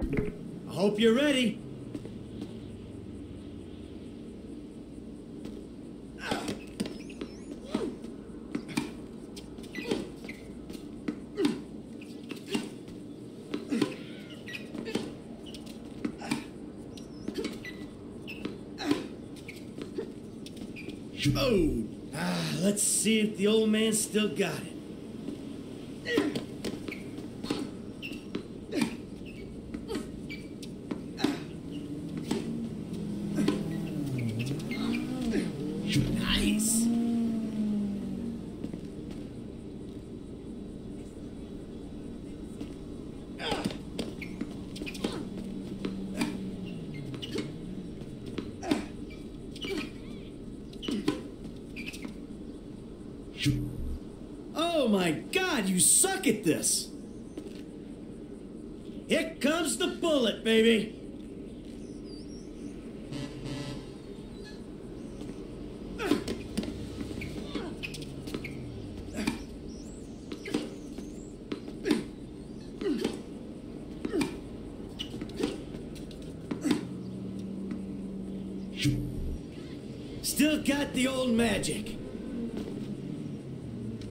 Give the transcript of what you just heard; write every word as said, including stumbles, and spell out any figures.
I hope you're ready. Oh, ah, let's see if the old man still got it. Nice. Oh my God, you suck at this! Here comes the bullet, baby! Still got the old magic.